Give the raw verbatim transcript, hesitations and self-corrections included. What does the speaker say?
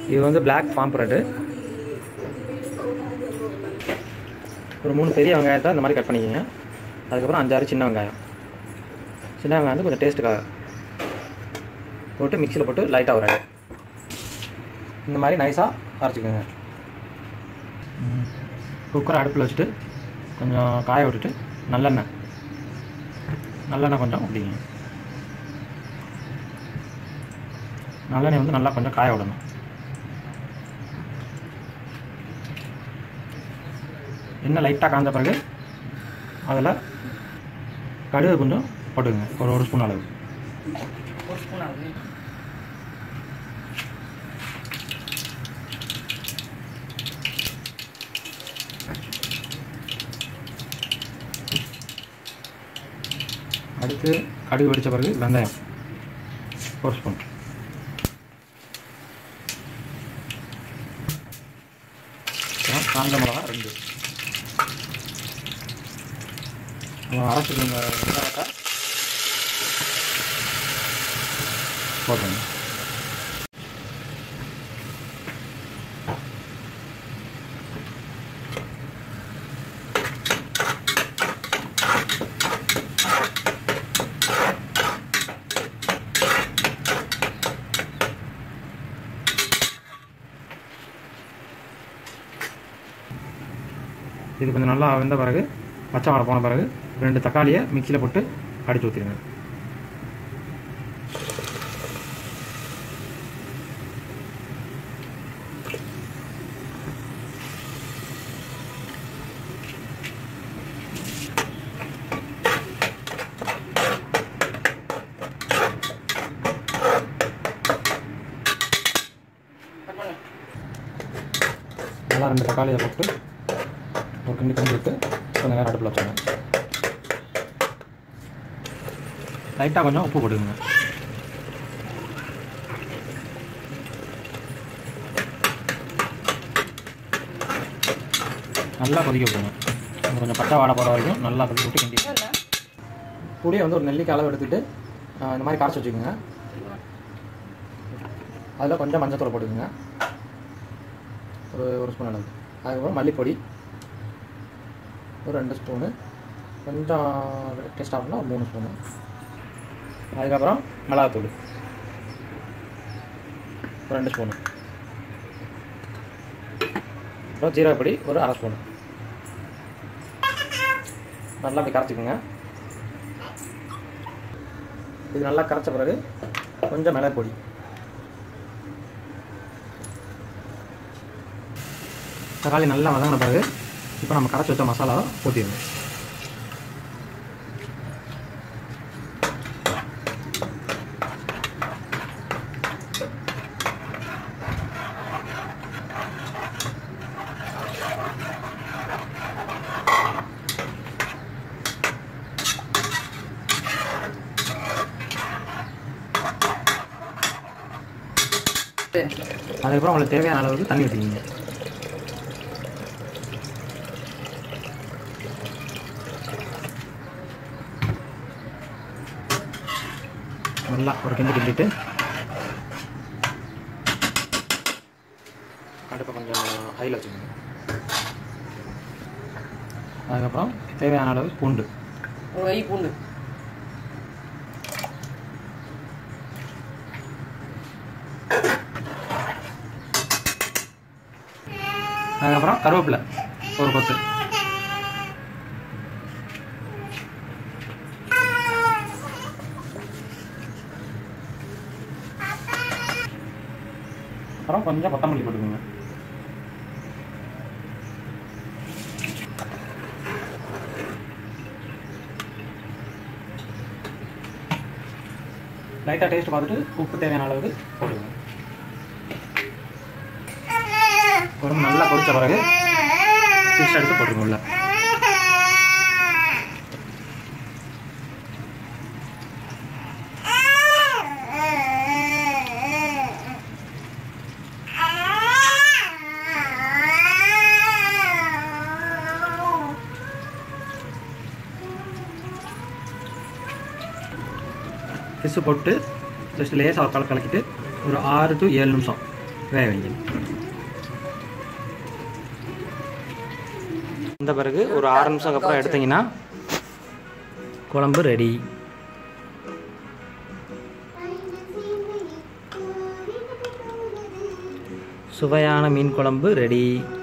இது வந்து black form bread. ஒரு மூணு பெரிய வெங்காயத்தை இந்த மாதிரி கட் பண்ணிக்கோங்க. அதுக்கப்புறம் அஞ்சாறு சின்ன வெங்காயம். சின்ன வெங்காயம் வந்து கொஞ்சம் டேஸ்ட்டுக்காக போட்டு மிக்சியில் போட்டு லைட்டாக ஒரு இந்த மாதிரி நைஸாக அரைச்சிக்கோங்க. குக்கரை அடுப்பில் வச்சுட்டு கொஞ்சம் காய விட்டுட்டு நல்லெண்ணெய் நல்லெண்ணெய் கொஞ்சம் ஊற்றிக்கங்க. நல்லெண்ணெய் வந்து நல்லா கொஞ்சம் காய விடணும். எண்ணெய் லைட்டாக காய்ஞ்ச பிறகு அதில் கடுகு கொஞ்சம் போட்டுக்குங்க. ஒரு ஒரு ஸ்பூன் அளவு. ஒரு ஸ்பூன் அளவு. அடுத்து கடுகு வெடித்த பிறகு வெங்காயம் ஒரு ஸ்பூன். காஞ்ச மிளகா ரெண்டு. அரைச்சிட்டு வெங்காயத்தை போட்டுருங்க. இது கொஞ்சம் நல்லா வெந்த பிறகு பச்சை வாடை போன பிறகு ரெண்டு தக்காளியை மிக்சியில் போட்டு அடித்து ஊற்றிடுங்க. நல்லா ரெண்டு தக்காளியை போட்டு ஒரு கிண்டி கிண்டி விட்டு கொஞ்சம் நேரம் அடுப்பில் வச்சுங்க. லைட்டாக கொஞ்சம் உப்பு போட்டுக்கோங்க. நல்லா கொதிக்க விட்டுங்க. கொஞ்சம் பச்சை வாடை போகிற வரைக்கும் நல்லா கொதிக்க விட்டு கிண்டி. புளியை வந்து ஒரு நெல்லிக்காய் அளவு எடுத்துகிட்டு இந்த மாதிரி கரைச்சி வச்சுக்கோங்க. அதில் கொஞ்சம் மஞ்சத்தூள் போட்டுக்கோங்க. ஒரு ஒரு ஸ்பூன் அளவு. அதுக்கப்புறம் மல்லிப்பொடி ஒரு ரெண்டு ஸ்பூனு. கொஞ்சம் டேஸ்ட் ஆகணும்னா ஒரு மூணு ஸ்பூனு. அதுக்கப்புறம் மிளகாத்தூள் ஒரு ரெண்டு ஸ்பூனு. அப்புறம் ஜீரகப்பொடி ஒரு அரை ஸ்பூனு. நல்லா அப்படி கரைச்சிக்கோங்க. இது நல்லா கரைச்ச பிறகு கொஞ்சம் மிளகு பொடி. தக்காளி நல்லா வதங்கின பிறகு இப்போ நம்ம கரைச்சி வச்ச மசாலாவை ஊற்றிடுங்க. அதுக்கப்புறம் உங்களுக்கு தேவையான அளவுக்கு தண்ணி ஊற்றிக்கிங்க. நல்லா ஒரு கிண்டி கிண்டிட்டு அடுப்பை கொஞ்சம் ஹையில் வச்சுக்கோங்க. அதுக்கப்புறம் தேவையான அளவு பூண்டு ஒரு கை பூண்டு. அதுக்கப்புறம் கருவேப்பிலை ஒரு கொத்து. அப்புறம் கொஞ்சம் கொத்தமல்லி போட்டுக்கோங்க. லைட்டாக டேஸ்ட் பார்த்துட்டு உப்பு தேவையான அளவுக்கு போட்டுக்கோங்க. குழம்பு நல்லா கொதிச்ச பிறகு ஃபிஷ் எடுத்து போட்டுருங்க உள்ள. ஃபிஷ்ஷு போட்டு ஜஸ்ட் லேசாக கல கலக்கிட்டு ஒரு ஆறு டு ஏழு நிமிஷம் வேக வைக்கணும். இந்த பிறகு ஒரு ஆறு நிமிஷத்துக்கு அப்புறம் எடுத்தீங்கன்னா குழம்பு ரெடி. சுவையான மீன் குழம்பு ரெடி.